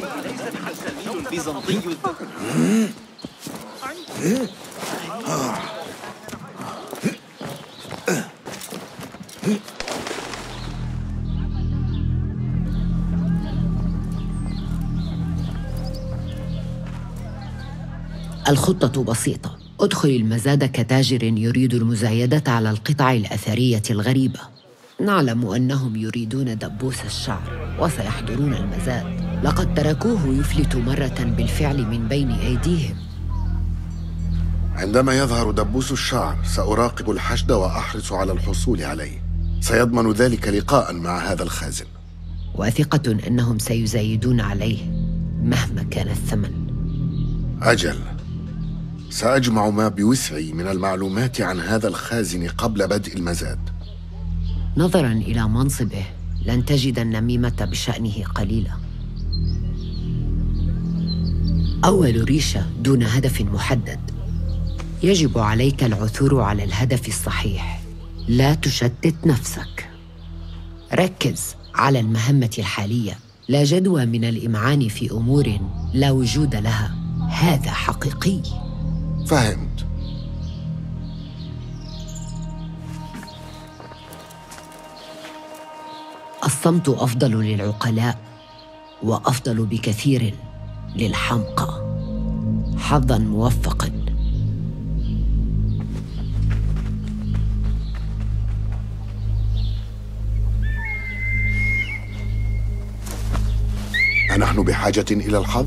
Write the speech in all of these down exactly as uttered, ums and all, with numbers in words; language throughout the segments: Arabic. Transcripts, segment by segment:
البيزنطي. الخطة بسيطة. ادخل المزاد كتاجر يريد المزايدة على القطع الأثرية الغريبة. نعلم أنهم يريدون دبوس الشعر وسيحضرون المزاد. لقد تركوه يفلت مرة بالفعل من بين أيديهم. عندما يظهر دبوس الشعر سأراقب الحشد وأحرص على الحصول عليه. سيضمن ذلك لقاء مع هذا الخازن. واثقة أنهم سيزايدون عليه مهما كان الثمن. أجل، سأجمع ما بوسعي من المعلومات عن هذا الخازن قبل بدء المزاد. نظراً إلى منصبه لن تجد النميمة بشأنه قليلة. أول ريشة دون هدف محدد. يجب عليك العثور على الهدف الصحيح. لا تشتت نفسك. ركز على المهمة الحالية. لا جدوى من الإمعان في أمور لا وجود لها. هذا حقيقي. فهمت. الصمت أفضل للعقلاء وأفضل بكثير للحمقى. حظاً موفقاً. أنحن بحاجة إلى الحظ؟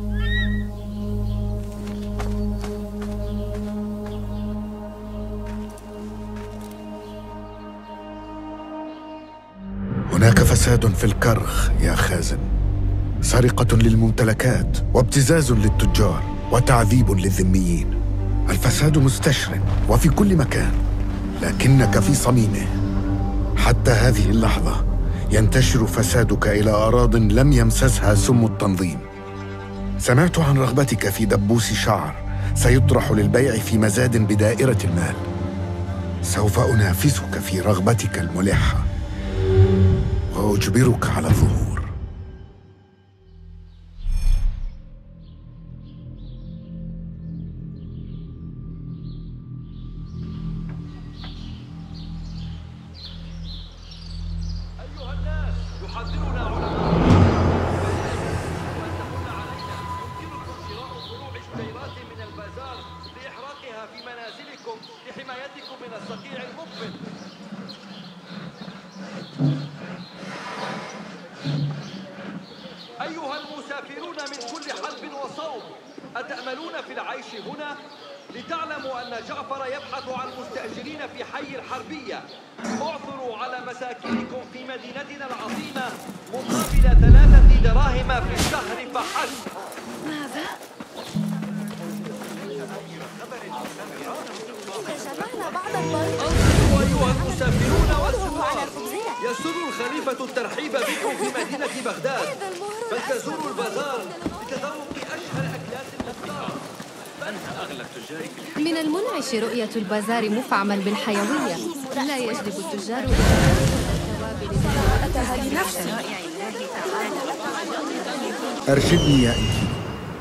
هناك فساد في الكرخ يا خازن. سرقة للممتلكات وابتزاز للتجار وتعذيب للذميين. الفساد مستشر وفي كل مكان، لكنك في صميمه. حتى هذه اللحظة ينتشر فسادك إلى أراضٍ لم يمسسها سم التنظيم. سمعت عن رغبتك في دبوس شعر سيطرح للبيع في مزاد بدائرة المال. سوف أنافسك في رغبتك الملحة وأجبرك على الظهور. أيها الناس، يحذرنا علماء يمكنكم شراء فروع الشجيرات من البازار لإحراقها في منازلكم لحمايتكم من الصقيع المقبل. أيها المسافرون من كل حلب وصوب، أتأملون في العيش هنا؟ لتعلموا أن جعفر يبحث عن مستأجرين في حي الحربية. اعثروا على مساكنكم في مدينتنا العظيمة مقابل ثلاثة دراهم في الشهر فحسب. ماذا؟ جمعنا بعض الطريق. انظروا أيها المسافرون والزوار، يسر الخليفة الترحيب بكم في مدينة بغداد. بل تزوروا البازار لتذوق أشهى الأكلات المختارة. من المنعش رؤية البازار مفعما بالحيوية. لا يجلب التجار أتهدي نفسي. أرشدني يا إنتي.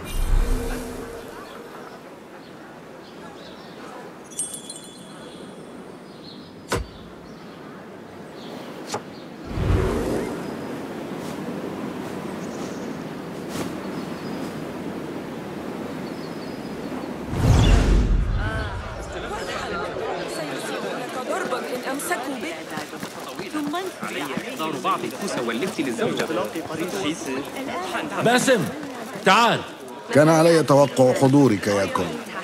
بعض الكوسة واللفت للزوجة. باسم تعال. كان علي توقع حضورك يا كون.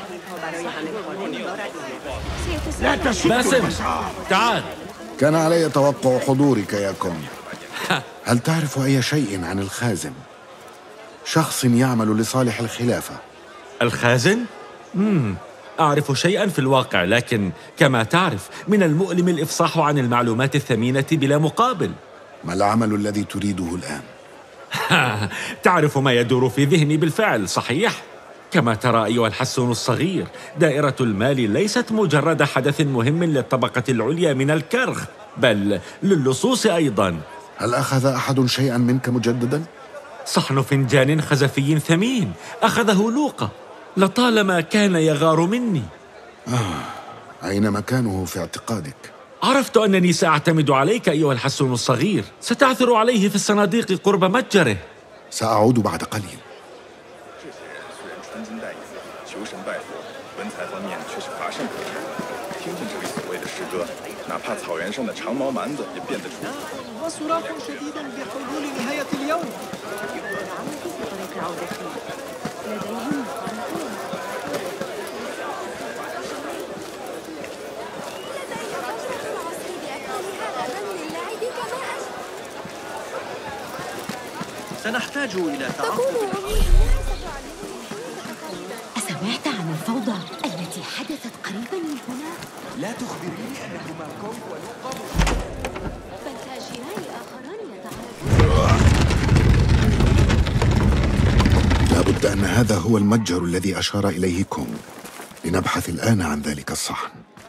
باسم تعال. كان علي توقع حضورك يا كون. هل تعرف أي شيء عن الخازن؟ شخص يعمل لصالح الخلافة. الخازن؟ مم. أعرف شيئاً في الواقع، لكن كما تعرف من المؤلم الإفصاح عن المعلومات الثمينة بلا مقابل. ما العمل الذي تريده الآن؟ تعرف ما يدور في ذهني بالفعل، صحيح؟ كما ترى أيها الحسون الصغير، دائرة المال ليست مجرد حدث مهم للطبقة العليا من الكرخ، بل للصوص أيضاً. هل أخذ أحد شيئاً منك مجدداً؟ صحن فنجان خزفي ثمين أخذه لوقا، لطالما كان يغار مني. آه، أين مكانه في اعتقادك؟ عرفت أنني سأعتمد عليك أيها الحسون الصغير. ستعثر عليه في الصناديق قرب متجره. سأعود بعد قليل. وصراخ شديد بحلول نهاية اليوم. سنحتاج إلى تعاقب. أسمعت عن الفوضى التي حدثت قريبا من هنا؟ لا تخبريني أنهما كونغ ولوقا بل تاجران آخران يتعاركان. لابد أن هذا هو المتجر الذي أشار إليه كونغ. لنبحث الآن عن ذلك الصحن.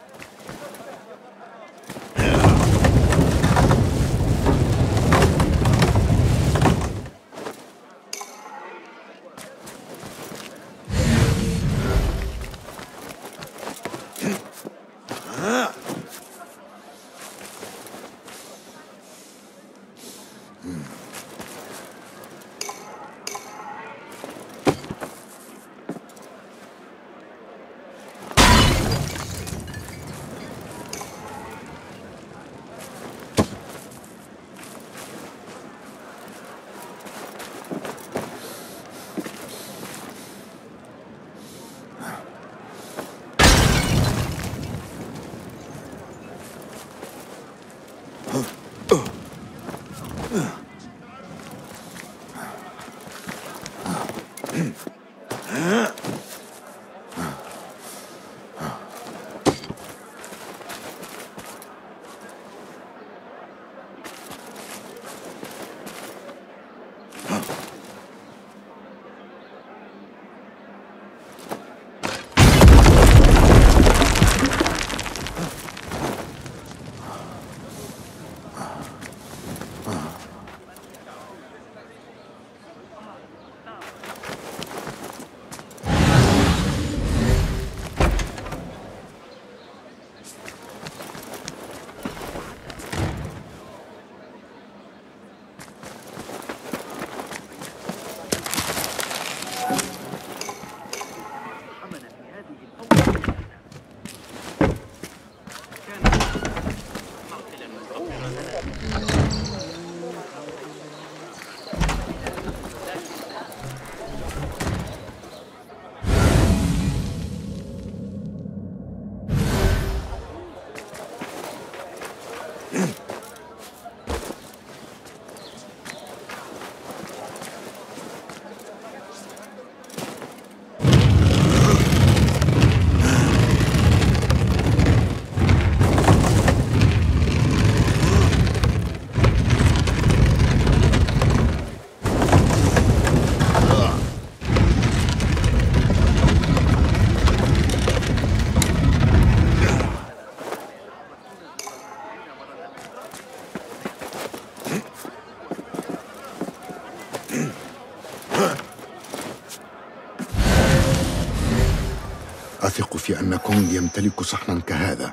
أثق في أن كونغ يمتلك صحنا كهذا.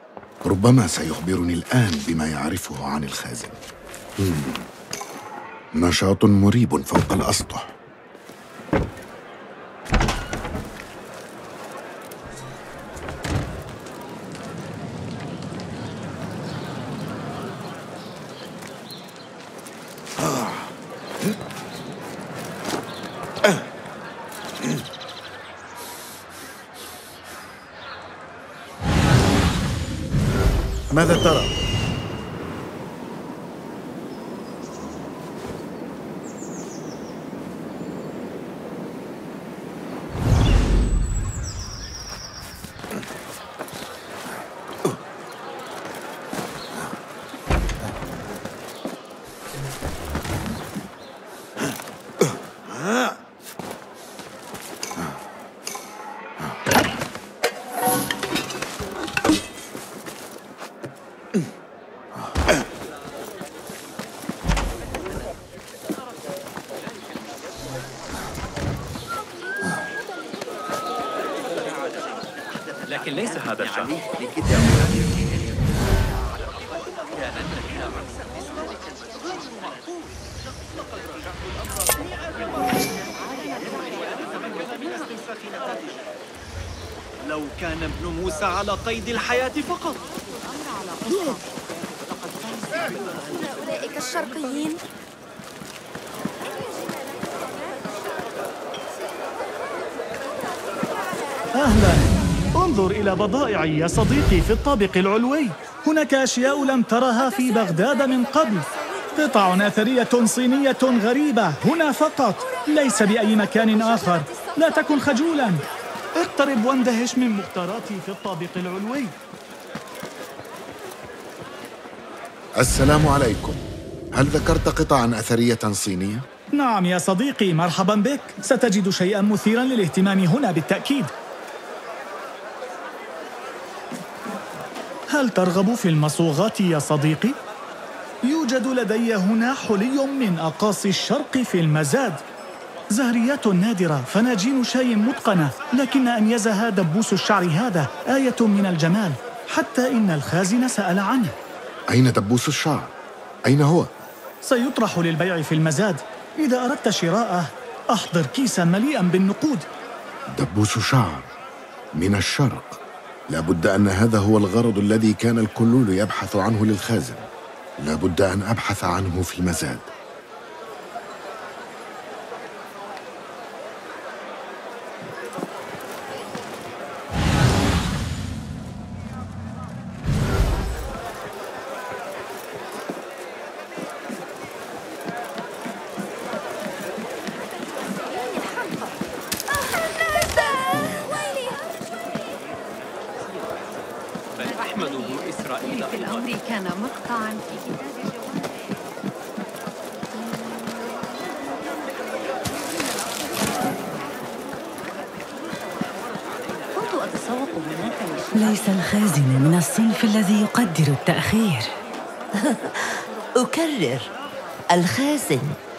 ربما سيخبرني الآن بما يعرفه عن الخازن. مم. نشاط مريب فوق الأسطح. ماذا ترى؟ Mm. ولكن ليس هذا الشهر. لو كان ابن موسى على قيد الحياة فقط. أولئك الشرقيين. أهلا، انظر إلى بضائعي يا صديقي في الطابق العلوي. هناك أشياء لم ترها في بغداد من قبل. قطع أثرية صينية غريبة هنا فقط، ليس بأي مكان آخر. لا تكن خجولا، اقترب واندهش من مختاراتي في الطابق العلوي. السلام عليكم. هل ذكرت قطعا أثرية صينية؟ نعم يا صديقي، مرحبا بك. ستجد شيئا مثيرا للاهتمام هنا بالتأكيد. هل ترغب في المصوغات يا صديقي؟ يوجد لدي هنا حلي من أقاصي الشرق في المزاد، زهريات نادرة، فناجين شاي متقنة، لكن أنيزها دبوس الشعر هذا آية من الجمال، حتى إن الخازن سأل عنه. أين دبوس الشعر؟ أين هو؟ سيطرح للبيع في المزاد. إذا أردت شراءه أحضر كيسا مليئا بالنقود. دبوس شعر من الشرق، لابد أن هذا هو الغرض الذي كان الكلول يبحث عنه للخازن. لابد أن أبحث عنه في المزاد. أحمد بن إسرائيل في الأمر كان مقطعا في كتاب كنت أتسوق هناك. ليس الخازن من الصنف الذي يقدر التأخير. أكرر، الخازن.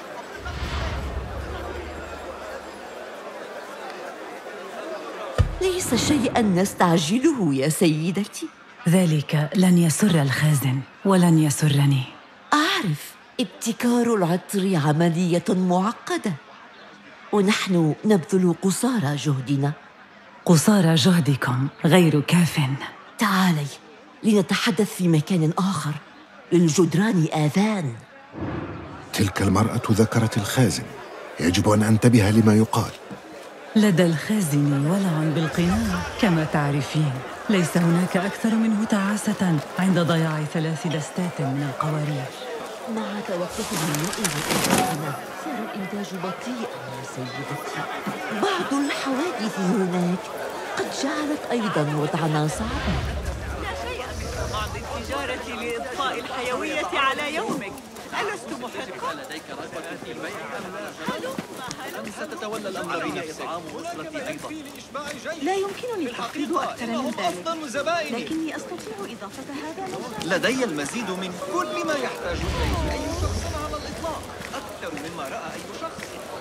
ليس شيئا نستعجله يا سيدتي. ذلك لن يسر الخازن ولن يسرني. أعرف، ابتكار العطر عملية معقدة، ونحن نبذل قصارى جهدنا. قصارى جهدكم غير كاف. تعالي لنتحدث في مكان آخر، للجدران آذان. تلك المرأة ذكرت الخازن، يجب أن أنتبه لما يقال. لدى الخازن ولع بالقناع كما تعرفين. ليس هناك أكثر منه تعاسة عند ضياع ثلاث دستات من القوارير. مع توقف الماء والإنتاج صار الإنتاج بطيئا يا سيدتي. بعض الحوادث هناك قد جعلت أيضا وضعنا صعبا. لا شيء مثل بعض التجارة لإضفاء الحيوية على يومك. ألست محقا؟ لديك رغبة في البيع أم لا؟ أم ستتولى الأمر بنفسك؟ أسرتي أيضا. لا يمكنني تحقيق أكثر من ذلك، لكني أستطيع إضافة هذا للغاية. لدي المزيد من كل ما يحتاج إليه أي شخص على الإطلاق، أكثر مما رأى أي شخص.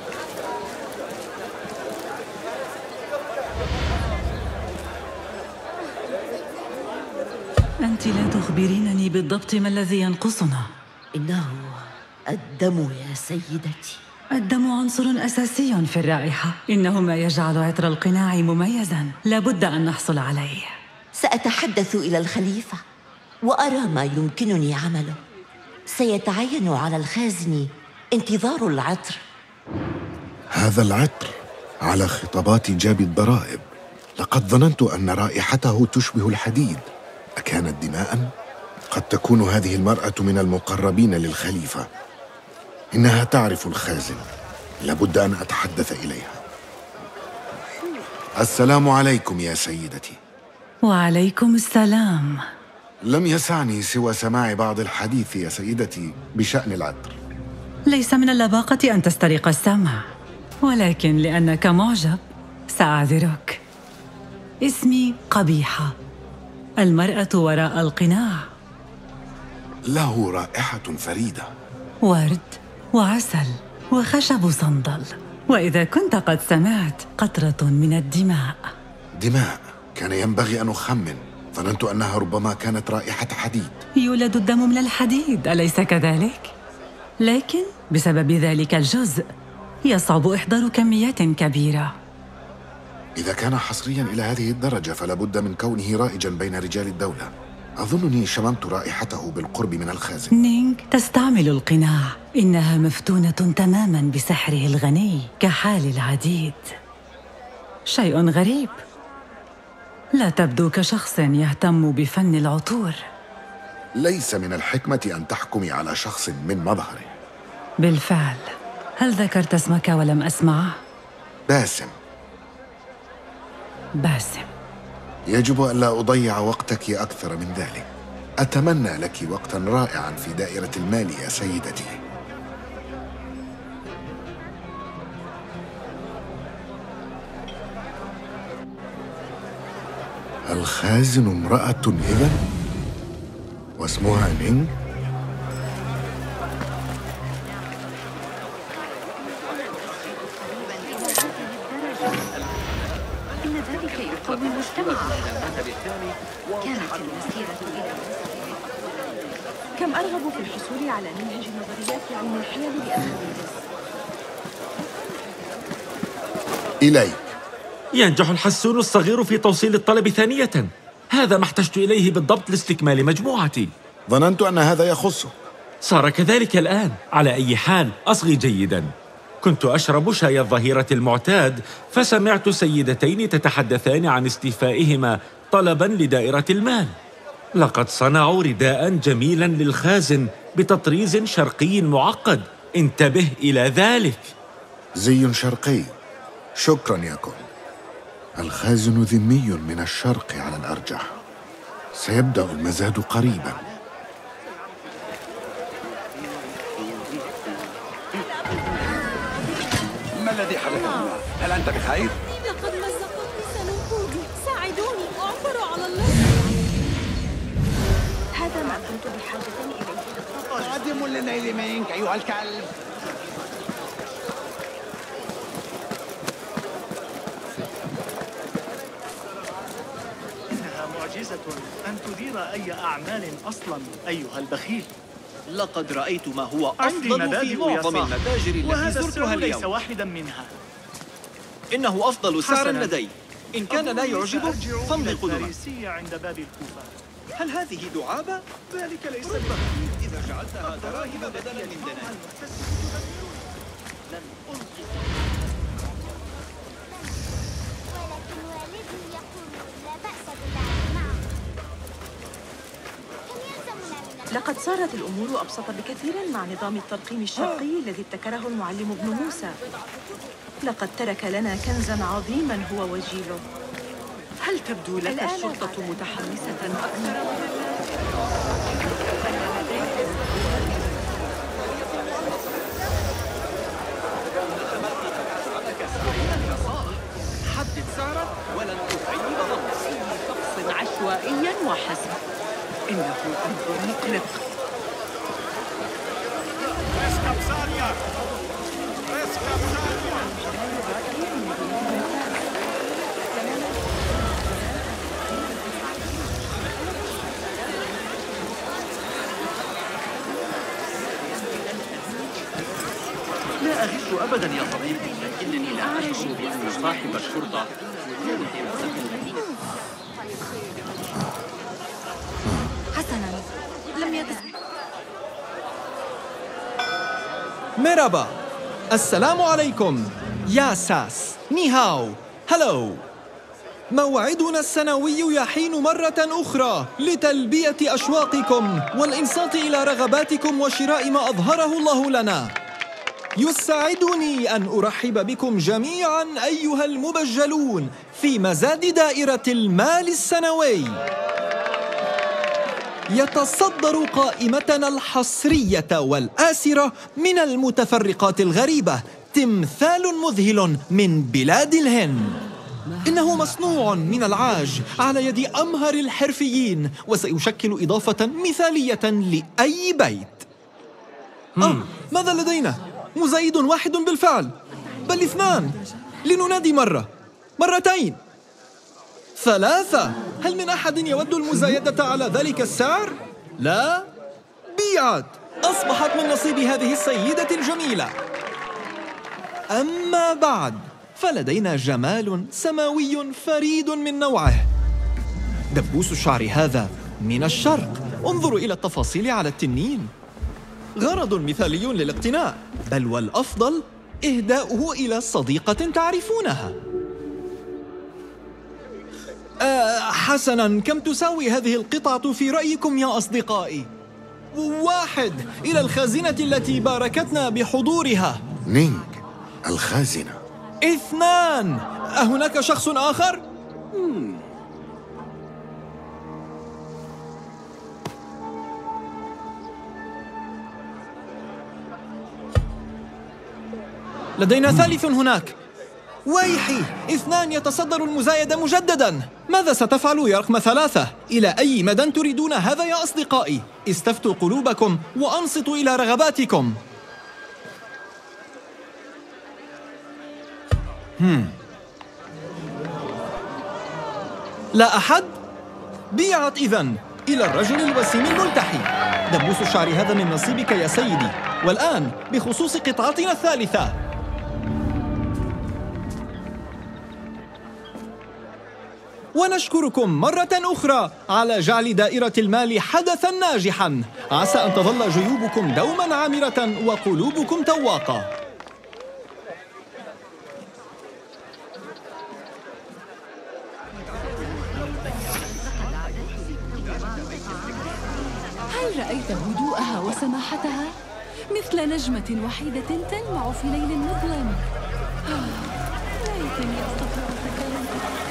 أنت لا تخبرينني بالضبط ما الذي ينقصنا. إنه الدم يا سيدتي. الدم عنصر أساسي في الرائحة، إنه ما يجعل عطر القناع مميزاً، لابد أن نحصل عليه. سأتحدث إلى الخليفة وأرى ما يمكنني عمله. سيتعين على الخازن انتظار العطر. هذا العطر على خطابات جاب الضرائب. لقد ظننت أن رائحته تشبه الحديد. أكانت دماء؟ قد تكون هذه المرأة من المقربين للخليفة. إنها تعرف الخازن، لابد أن أتحدث إليها. السلام عليكم يا سيدتي. وعليكم السلام. لم يسعني سوى سماع بعض الحديث يا سيدتي بشأن العطر. ليس من اللباقة أن تسترق السمع، ولكن لأنك معجب سأعذرك. اسمي قبيحة، المرأة وراء القناع. له رائحة فريدة، ورد وعسل وخشب صندل، وإذا كنت قد سمعت، قطرة من الدماء. دماء؟ كان ينبغي أن أخمن. ظننت أنها ربما كانت رائحة حديد. يولد الدم من الحديد، أليس كذلك؟ لكن بسبب ذلك الجزء يصعب إحضار كميات كبيرة. إذا كان حصرياً إلى هذه الدرجة فلا بد من كونه رائجاً بين رجال الدولة. أظنني شممت رائحته بالقرب من الخازن. نينغ تستعمل القناع، إنها مفتونة تماماً بسحره الغني كحال العديد. شيء غريب، لا تبدو كشخص يهتم بفن العطور. ليس من الحكمة أن تحكمي على شخص من مظهره. بالفعل، هل ذكرت اسمك ولم أسمعه؟ باسم. باسم. يجب ألا أضيع وقتك أكثر من ذلك. أتمنى لك وقتاً رائعاً في دائرة المال يا سيدتي. الخازن امرأة إذن؟ واسمها نينغ؟ إن ذلك يقوي المجتمع. كانت المسيرة إلى كم أرغب في الحصول على منهج نظريات علم الحيل بأخذ إليك. ينجح الحسون الصغير في توصيل الطلب ثانية. هذا ما احتجت إليه بالضبط لاستكمال مجموعتي. ظننت أن هذا يخصه. صار كذلك الآن. على أي حال أصغي جيداً. كنت أشرب شاي الظهيرة المعتاد فسمعت سيدتين تتحدثان عن استيفائهما طلباً لدائرة المال. لقد صنعوا رداء جميلاً للخازن بتطريز شرقي معقد. انتبه إلى ذلك. زي شرقي. شكراً يا كل. الخازن ذمي من الشرق على الأرجح. سيبدأ المزاد قريباً. ما الذي حدث هنا؟ هل أنت بخير؟ لقد مزقت لسان قودي. ساعدوني، اعثروا على الله. هذا ما كنت بحاجة إليه. قادم للنيل منك أيها الكلب. إنها معجزة أن تدير أي أعمال أصلاً أيها البخيل. لقد رأيت ما هو عندي أفضل مبادئ في معظم يا المتاجر التي وهذا زرتها السعر ليس اليوم. واحدا منها. إنه أفضل سعر حسناً. لدي. إن كان لا أظنني يعجبك سأرجع فامضي إلى قدما. الفارسية عند باب الكوفة. هل هذه دعابة؟ ذلك ليس بخير. إذا جعلتها دراهم بدلا من دنانير. لقد صارت الأمور أبسط بكثير مع نظام الترقيم الشرقي الذي ابتكره المعلم ابن موسى. لقد ترك لنا كنزاً عظيماً هو وجيله. هل تبدو لك الشرطة متحمسة أكثر؟ حدد سعرك ولن تخيب ظنك. شخص عشوائياً وحسب. إنه أمر مقلق. لا أغش أبدا يا طبيب، لكنني لا أشعر بأن صاحب الشرطة حسناً، لم يتس... مرحبا، السلام عليكم، يا ساس، ني هاو، هلو. موعدنا السنوي يحين مرة أخرى لتلبية أشواقكم والإنصات إلى رغباتكم وشراء ما أظهره الله لنا. يسعدني أن أرحب بكم جميعاً أيها المبجلون في مزاد دائرة المال السنوي. يتصدر قائمتنا الحصرية والآسرة من المتفرقات الغريبة تمثال مذهل من بلاد الهند. إنه مصنوع من العاج على يد أمهر الحرفيين وسيشكل إضافة مثالية لأي بيت. آه، ماذا لدينا؟ مزايد واحد بالفعل، بل اثنان. لننادي مرة، مرتين، ثلاثة. هل من أحد يود المزايدة على ذلك السعر؟ لا؟ بيعت. أصبحت من نصيب هذه السيدة الجميلة. أما بعد فلدينا جمال سماوي فريد من نوعه. دبوس الشعر هذا من الشرق. انظروا إلى التفاصيل على التنين. غرض مثالي للاقتناء، بل والأفضل إهداؤه إلى صديقة تعرفونها. آه حسناً، كم تساوي هذه القطعة في رأيكم يا أصدقائي؟ واحد، إلى الخازنة التي باركتنا بحضورها. نينغ الخازنة. اثنان، أهناك شخص آخر؟ مم. لدينا ثالث هناك. ويحي، اثنان يتصدر المزايدة مجدداً. ماذا ستفعل يا رقم ثلاثة؟ إلى أي مدى تريدون هذا يا أصدقائي؟ استفتوا قلوبكم وأنصتوا إلى رغباتكم. هم. لا أحد؟ بيعت إذن إلى الرجل الوسيم الملتحي. دبوس الشعر هذا من نصيبك يا سيدي. والآن بخصوص قطعتنا الثالثة. ونشكركم مرة أخرى على جعل دائرة المال حدثاً ناجحاً. عسى أن تظل جيوبكم دوماً عامرة وقلوبكم تواقة. هل رأيت هدوءها وسماحتها؟ مثل نجمة وحيدة تلمع في ليل مظلم. ليتني أستطيع التكلم.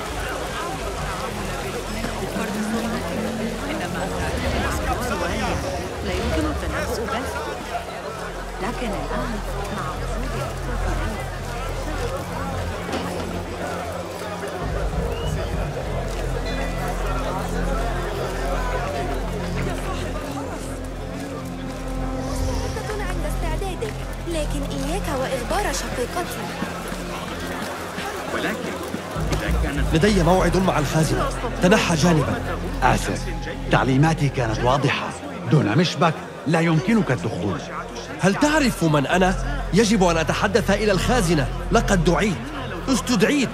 لا يمكن التنبؤ به، لكن الآن مع وجود مستعدة عند استعدادك، لكن إياك وإخبار شقيقتي. ولكن إذا كانت لدي موعد مع الخازنة. تنحى جانبا. آسف، تعليماتي كانت واضحة. دون مشبك لا يمكنك الدخول. هل تعرف من أنا؟ يجب أن أتحدث إلى الخازنة. لقد دعيت، استدعيت.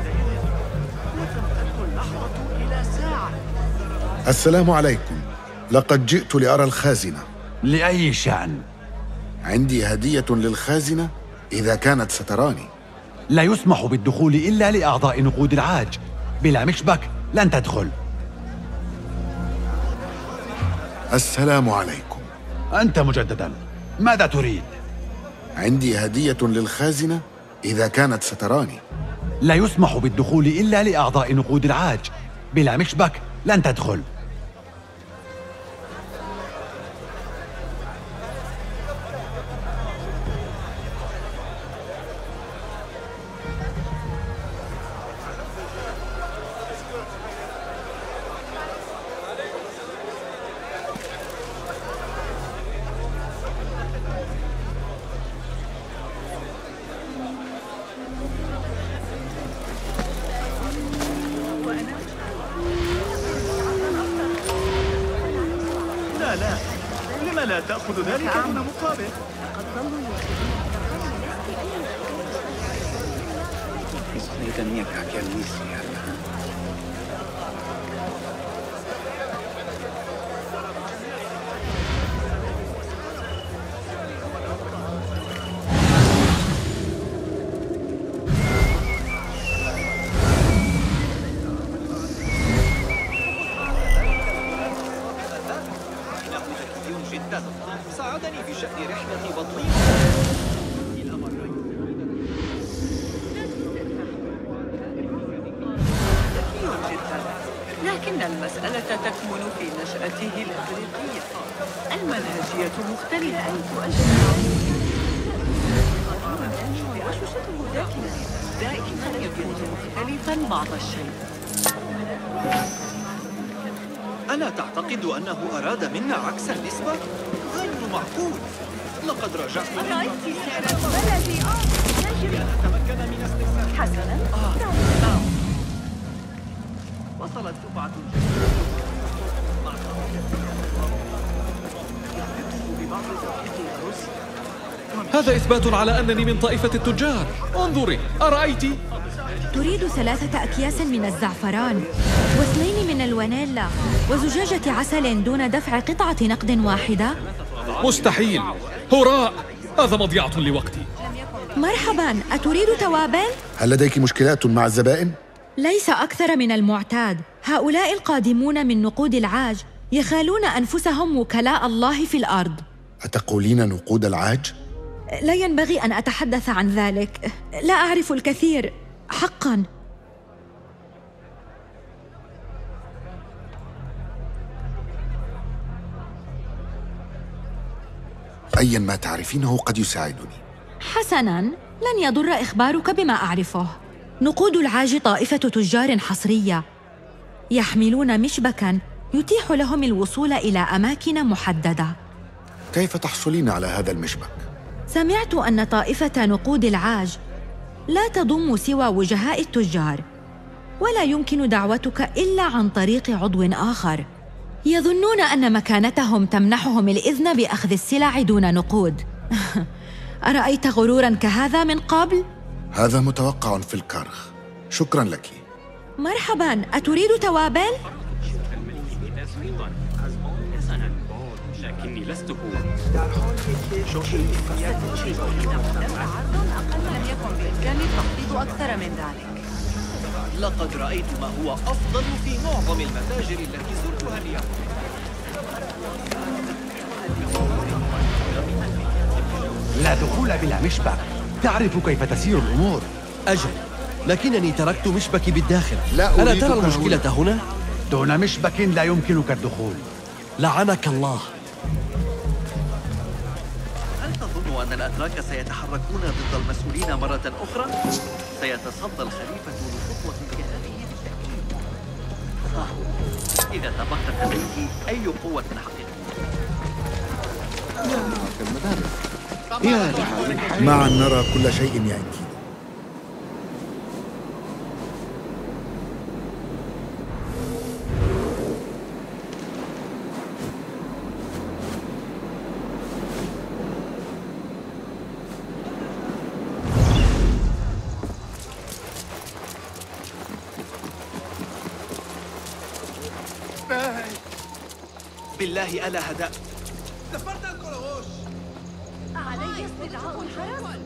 السلام عليكم. لقد جئت لأرى الخازنة. لأي شأن؟ عندي هدية للخازنة إذا كانت ستراني. لا يسمح بالدخول إلا لأعضاء نقود العاج. بلا مشبك لن تدخل. السلام عليكم. أنت مجددا، ماذا تريد؟ عندي هدية للخازنة إذا كانت ستراني. لا يسمح بالدخول إلا لأعضاء نقود العاج. بلا مشبك لن تدخل. لا لا، لما لا تأخذ ذلك دون مقابل؟ ساعدني في شأن رحلة بطني إلى مرين. ذكي جدا، لكن المسألة تكمن في نشأته الإغريقية. المنهجية مختلفة. وشوشته ذكية، دائما يكون مختلفا بعض الشيء. ألا تعتقد أنه أراد منا عكس النسبة؟ غير معقول. لقد رجعت رأيت سعر بلدي نتمكن من استخدام حسنا. هذا إثبات على أنني من طائفة التجار. انظري، أرأيت؟ تريد ثلاثة أكياس من الزعفران واثنين من الونيلا وزجاجة عسل دون دفع قطعة نقد واحدة؟ مستحيل. هراء، هذا مضيعة لوقتي. مرحباً، أتريد توابل؟ هل لديك مشكلات مع الزبائن؟ ليس أكثر من المعتاد. هؤلاء القادمون من نقود العاج يخالون أنفسهم وكلاء الله في الأرض. أتقولين نقود العاج؟ لا ينبغي أن أتحدث عن ذلك. لا أعرف الكثير حقاً. أيا ما تعرفينه قد يساعدني. حسناً، لن يضر إخبارك بما أعرفه. نقود العاج طائفة تجار حصرية يحملون مشبكاً يتيح لهم الوصول إلى أماكن محددة. كيف تحصلين على هذا المشبك؟ سمعت أن طائفة نقود العاج لا تضم سوى وجهاء التجار، ولا يمكن دعوتك إلا عن طريق عضو آخر. يظنون أن مكانتهم تمنحهم الإذن بأخذ السلع دون نقود. أرأيت غروراً كهذا من قبل؟ هذا متوقع في الكرخ. شكراً لك. مرحباً، أتريد توابل؟ لكني لست هو. لم يكن بإمكاني التخفيض أكثر من ذلك. لقد رأيت ما هو أفضل في معظم المتاجر التي زرتها اليوم. لا دخول بلا مشبك. تعرف كيف تسير الأمور. أجل، لكنني تركت مشبكي بالداخل. لا ألا ترى المشكلة هنا؟ دون مشبك لا يمكنك الدخول. لعنك الله. هل تظن أن الأتراك سيتحركون ضد المسؤولين مرة أخرى؟ سيتصدى الخليفة لخطوة كهذه بالتأكيد. آه. إذا تبقت لديه أي قوة حقيقية. يا لها من حيث معا نرى كل شيء يأتي. بالله ألا هدأ. علي استدعاء الحرس.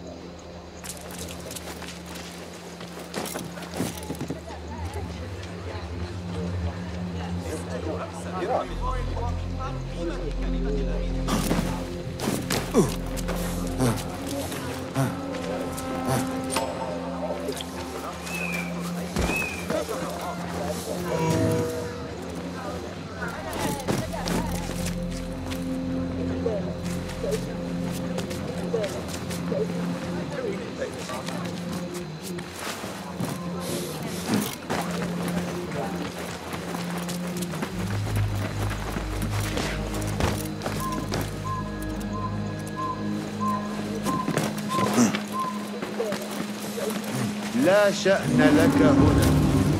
لا شأن لك هنا.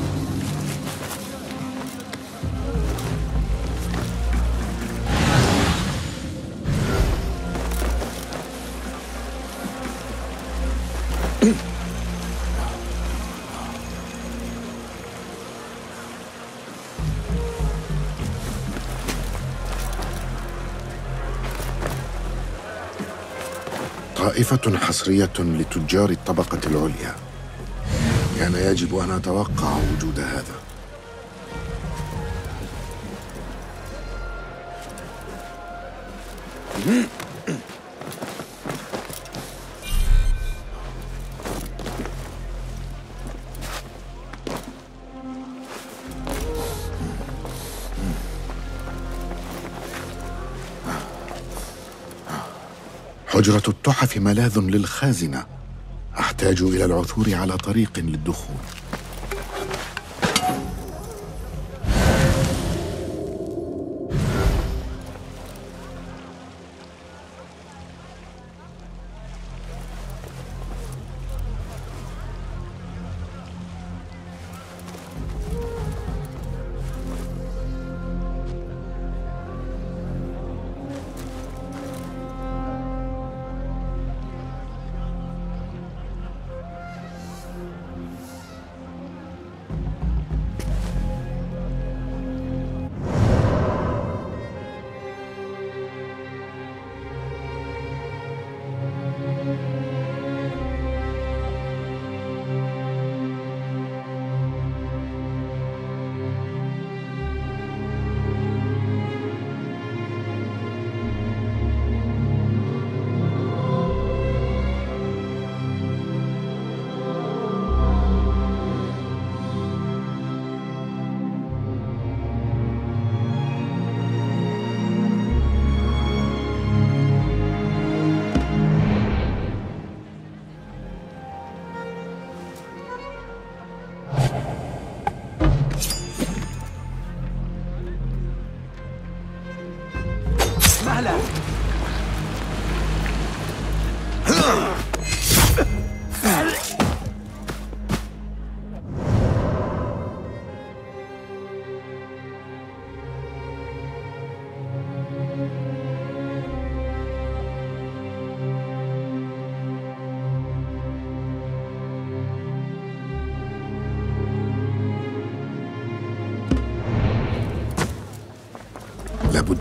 طائفة حصرية لتجار الطبقة العليا. كان يجب أن أتوقع وجود هذا. حجرة التحف ملاذ للخازنة. أحتاج إلى العثور على طريق للدخول.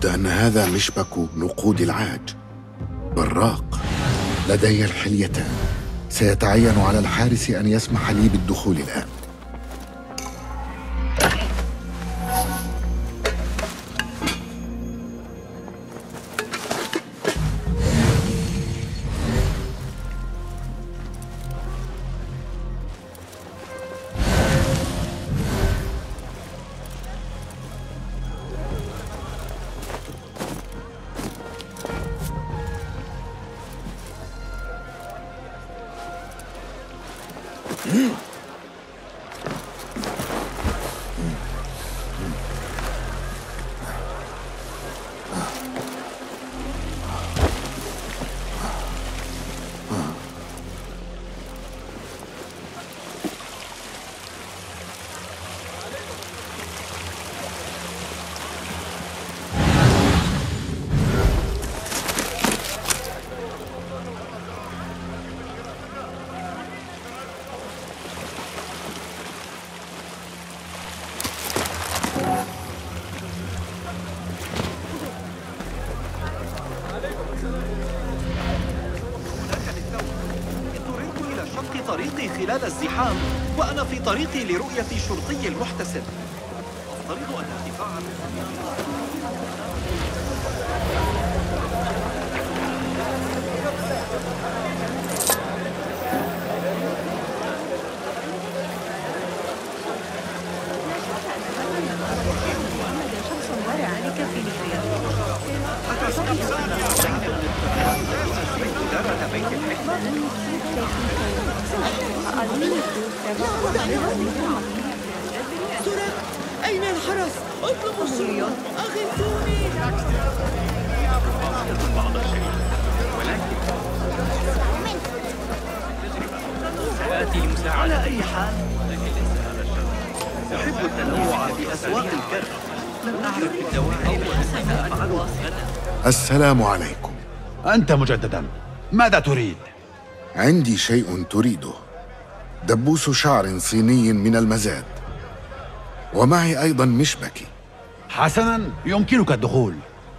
لابد أن هذا مشبك نقود العاج. براق، لدي الحليتان. سيتعين على الحارس أن يسمح لي بالدخول الآن. طريقي خلال الزحام وأنا في طريقي لرؤية شرطي المحتسب. أفترض أن ارتفاع سرق! أين الحرس؟ اطلبوا الشرطة! أغثوني! بعض الشيء ولكن سآتي لمساعدة. على أي حال أحب التنوع في أسواق الكرم. لم أعرف الدواعي التي سأفعله غدا. السلام عليكم. أنت مجددا، ماذا تريد؟ عندي شيء تريده، دبوس شعر صيني من المزاد، ومعي أيضا مشبكي. حسنا، يمكنك الدخول.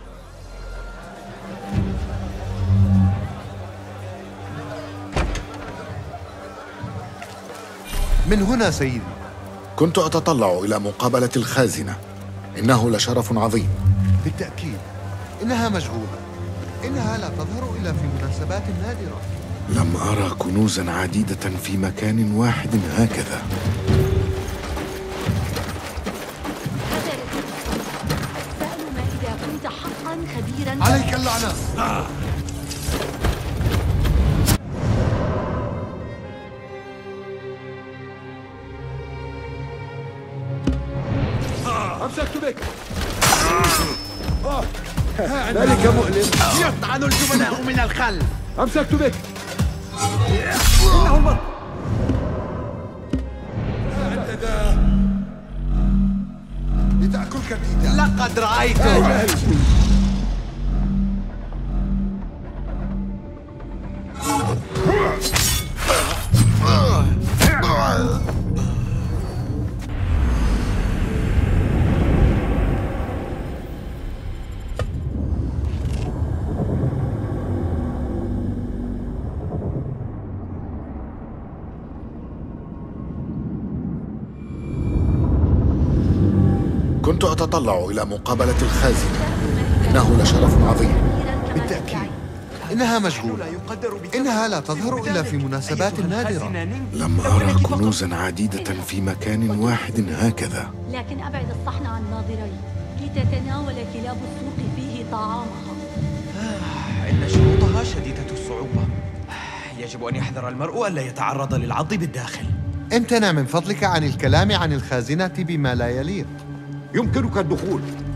من هنا سيدي. كنت أتطلع إلى مقابلة الخازنة، إنه لشرف عظيم. بالتأكيد إنها مشغولة، إنها لا تظهر إلا في مناسبات نادرة. لم أرى كنوزا عديدة في مكان واحد هكذا. سأل ما إذا كنت حقا خبيرا. عليك اللعنة. آه. أمسكت بك. ذلك مؤلم. يطعن الجبناء من الخلف. أمسكت بك. إنه المرء. لتأكلك الديدان. لقد رأيته. كنت أتطلع إلى مقابلة الخازنة، إنه لشرف عظيم. بالتأكيد إنها مشغولة، إنها لا تظهر إلا في مناسبات نادرة. لم أرى كنوزا عديدة في مكان واحد هكذا. لكن أبعد الصحن عن ناظري لتتناول كلاب السوق فيه طعامها. آه، إن شروطها شديدة الصعوبة. يجب أن يحذر المرء ألا يتعرض للعض بالداخل. امتنع من فضلك عن الكلام عن الخازنة بما لا يليق. يمكنك الدخول.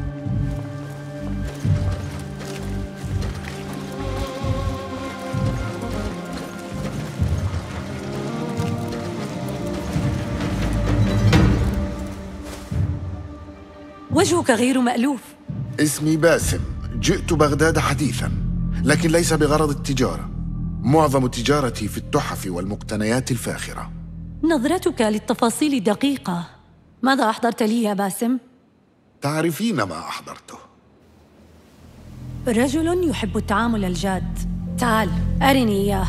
وجهك غير مألوف. اسمي باسم، جئت بغداد حديثا، لكن ليس بغرض التجارة. معظم تجارتي في التحف والمقتنيات الفاخرة. نظرتك للتفاصيل دقيقة. ماذا أحضرت لي يا باسم؟ تعرفين ما أحضرته. رجل يحب التعامل الجاد. تعال أرني إياه.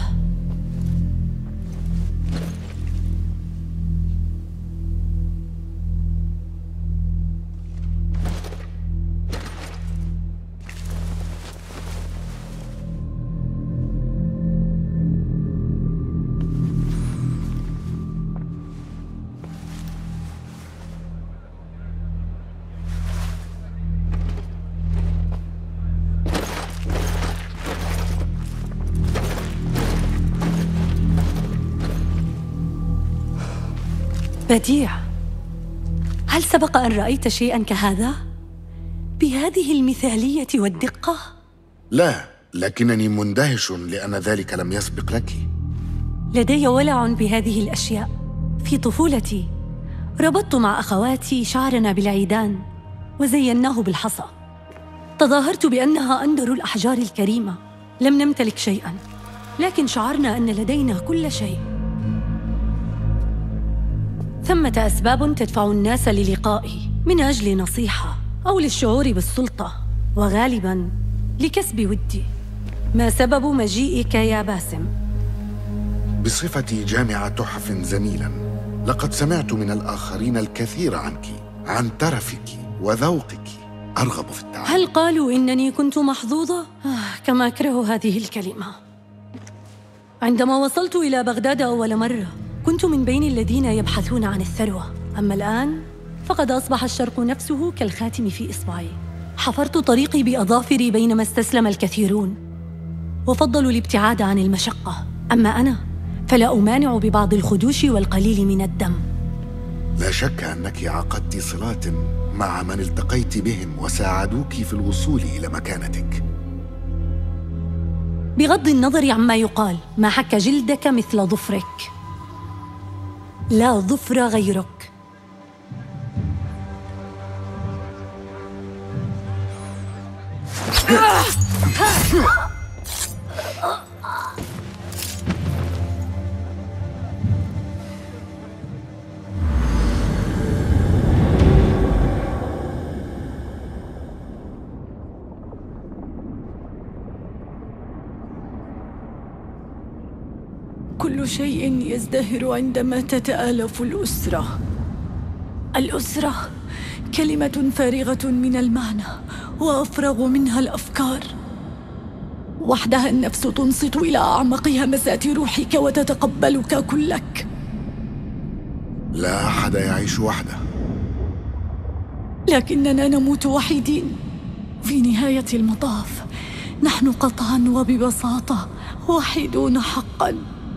بديع. هل سبق أن رأيت شيئاً كهذا؟ بهذه المثالية والدقة؟ لا، لكنني مندهش لأن ذلك لم يسبق لك. لدي ولع بهذه الأشياء. في طفولتي ربطت مع أخواتي شعرنا بالعيدان وزيناه بالحصى. تظاهرت بأنها أندر الأحجار الكريمة. لم نمتلك شيئاً، لكن شعرنا أن لدينا كل شيء. ثمة أسباب تدفع الناس للقائي، من أجل نصيحة أو للشعور بالسلطة، وغالباً لكسب ودي. ما سبب مجيئك يا باسم؟ بصفتي جامع تحف زميلاً، لقد سمعت من الآخرين الكثير عنك، عن ترفك وذوقك. أرغب في التعلم. هل قالوا إنني كنت محظوظة؟ آه، كما أكره هذه الكلمة. عندما وصلت إلى بغداد أول مرة كنت من بين الذين يبحثون عن الثروة، أما الآن فقد أصبح الشرق نفسه كالخاتم في إصبعي. حفرت طريقي بأظافري بينما استسلم الكثيرون وفضلوا الابتعاد عن المشقة، أما أنا فلا أمانع ببعض الخدوش والقليل من الدم. لا شك أنك عقدت صلات مع من التقيت بهم وساعدوك في الوصول إلى مكانتك. بغض النظر عما يقال، ما حك جلدك مثل ظفرك. لا ظفر غيرك. كل شيء يزدهر عندما تتآلف الأسرة. الأسرة كلمة فارغة من المعنى وأفرغ منها الأفكار. وحدها النفس تنصت إلى أعمق همسات روحك وتتقبلك كلك. لا أحد يعيش وحده، لكننا نموت وحيدين. في نهاية المطاف نحن قطعاً وببساطة وحيدون حقاً.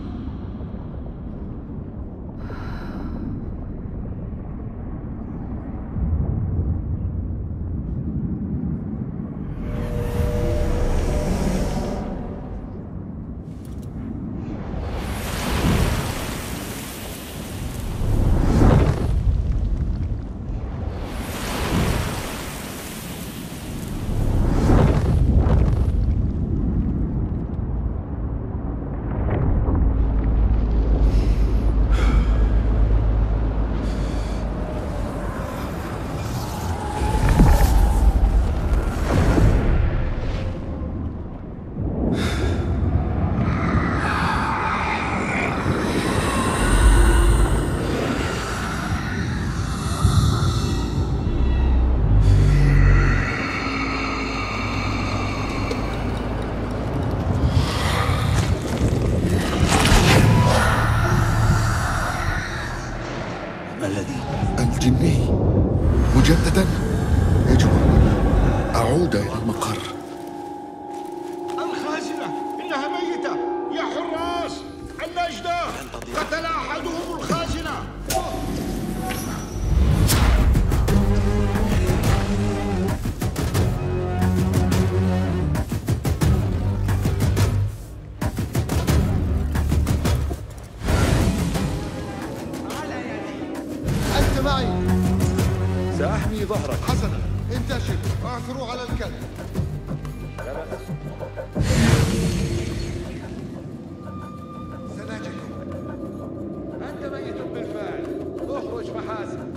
الجني مجددا. يجب أعود إلى المقر. الخازنة إنها ميتة يا حراس. النجدة قتل أحدهم الخازنة. أنت معي. سأحمي ظهرك. حسنا، انتشر واعثروا على الكلب. سنجدكم. أنت ميت بالفعل. اخرج محاسن.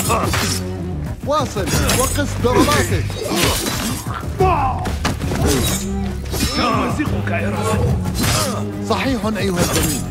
واصل وقف ضرباتك. سأمزقك إرادة. صحيح أيها الزميل.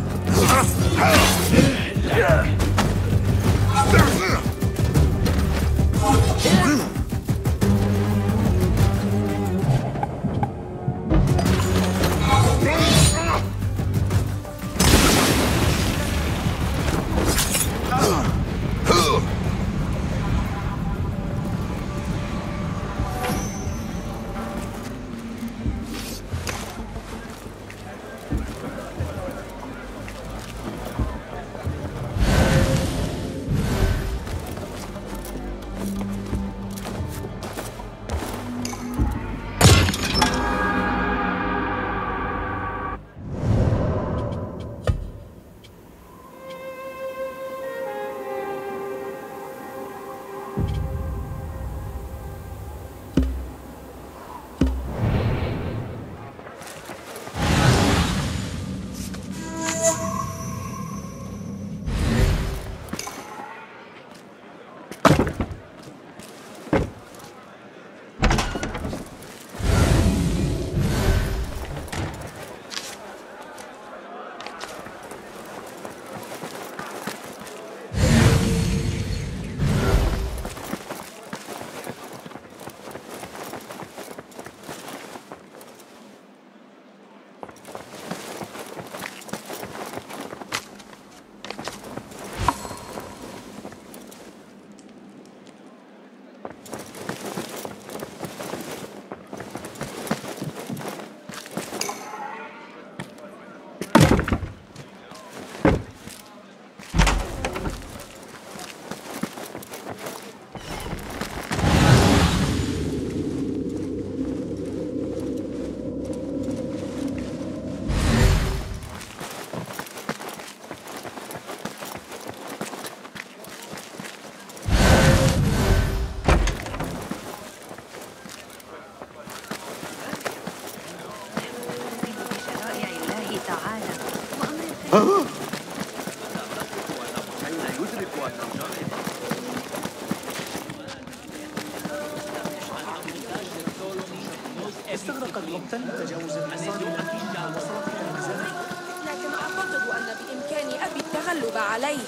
استغرقت وقتا تجاوز الحصار الأخير ووصلت إلى المزارع. لكن أعتقد أن بإمكان أبي التغلب عليه.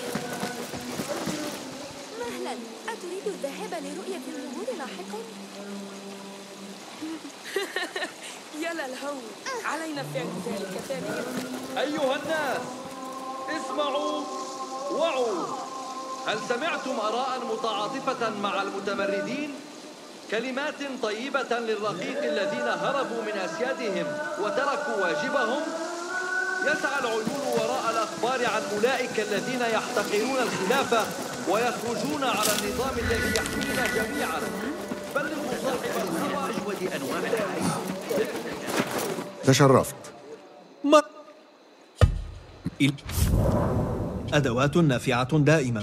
مهلا، أتريد الذهاب لرؤية النمور لاحقا؟ يا للهول، علينا فعل ذلك ثانيا. أيها الناس، اسمعوا وعوا. هل سمعتم آراء متعاطفة مع المتمردين؟ كلمات طيبة للرقيق الذين هربوا من أسيادهم وتركوا واجبهم؟ يسعى العيون وراء الأخبار عن أولئك الذين يحتقرون الخلافة ويخرجون على النظام الذي يحمينا جميعا. بلغوا صاحب الخبر أجود أنواع الحياة. تشرفت. ما أدوات نافعة دائما.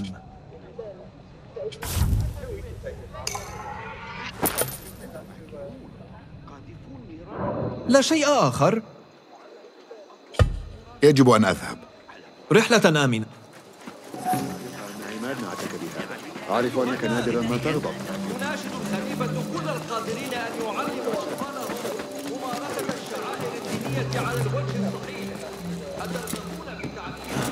لا شيء آخر. يجب أن أذهب. رحلة آمنة. أعرف أنك نادرا ما تغضب. يناشد الخليفة كل القادرين أن يعلموا أطفالهم ممارسة الشعائر الدينية على الوجه الصحيح. حتى يرغبون في تعليم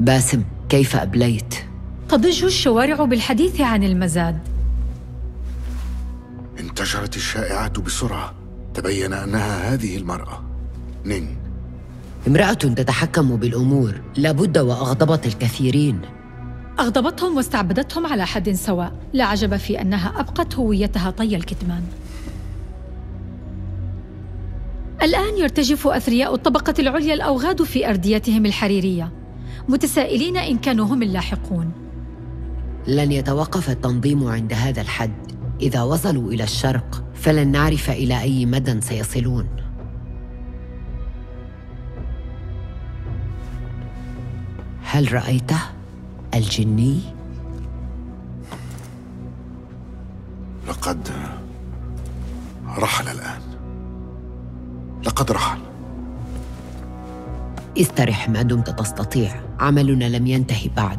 باسم، كيف أبليت؟ تضج الشوارع بالحديث عن المزاد. انتشرت الشائعات بسرعة. تبين أنها هذه المرأة نينغ. امرأة تتحكم بالأمور، لابد وأغضبت الكثيرين. أغضبتهم واستعبدتهم على حد سواء، لا عجب في أنها أبقت هويتها طي الكتمان. الآن يرتجف أثرياء الطبقة العليا الأوغاد في أرديتهم الحريرية، متسائلين إن كانوا هم اللاحقون. لن يتوقف التنظيم عند هذا الحد. إذا وصلوا إلى الشرق فلن نعرف إلى أي مدى سيصلون. هل رأيته؟ الجني؟ لقد رحل الآن. لقد رحل. استرح ما دمت تستطيع، عملنا لم ينتهي بعد.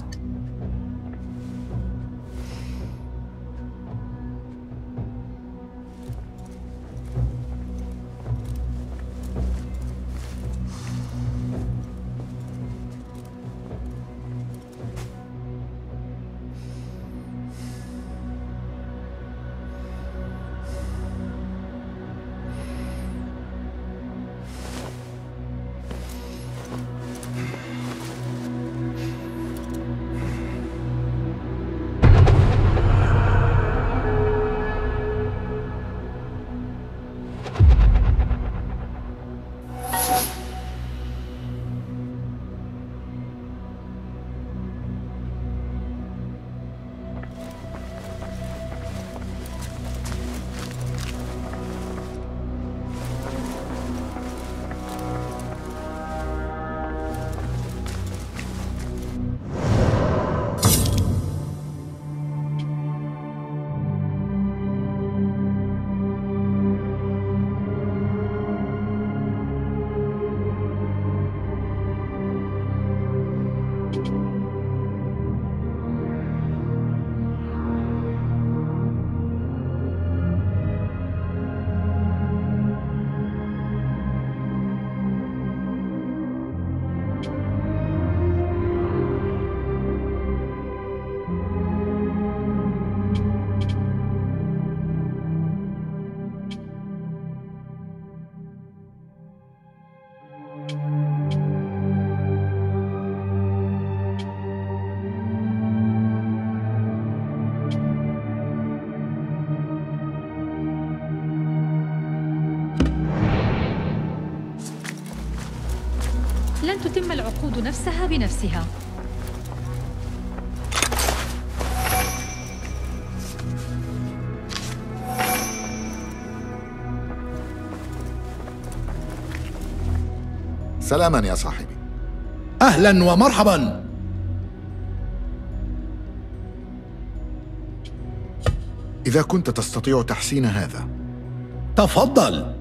لن تتم العقود نفسها بنفسها. سلاما يا صاحبي. أهلا ومرحبا. إذا كنت تستطيع تحسين هذا. تفضل.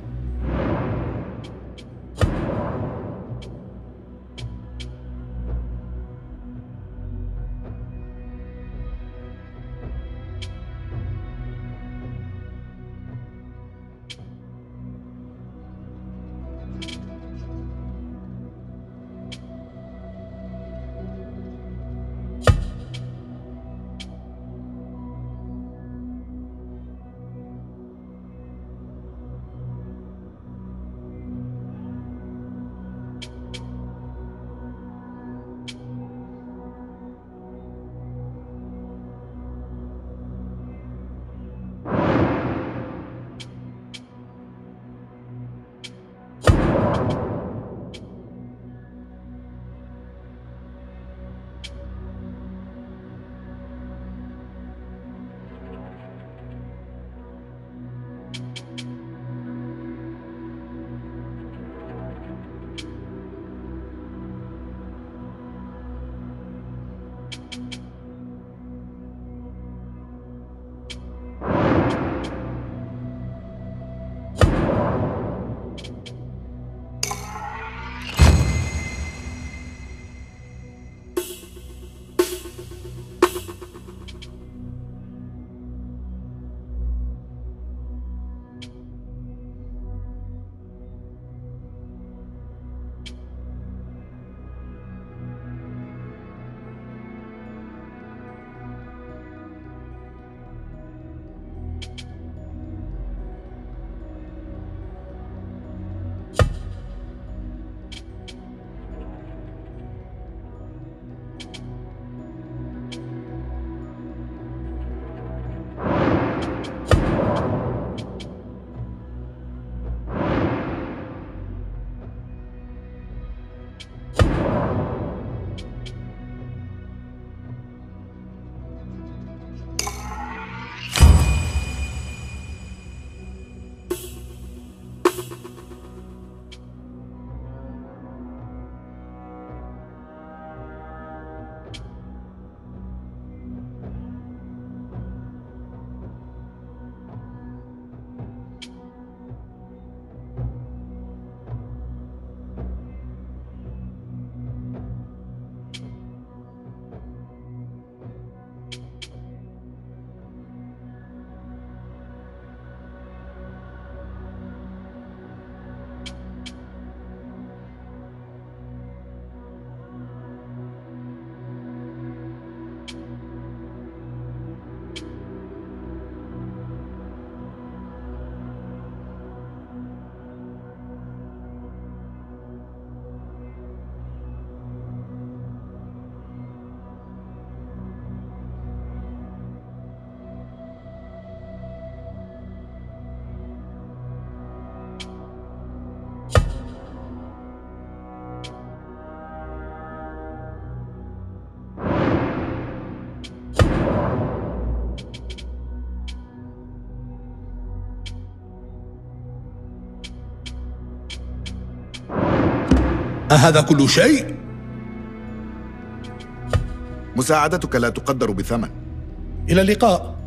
أهذا كل شيء؟ مساعدتك لا تقدر بثمن. إلى اللقاء.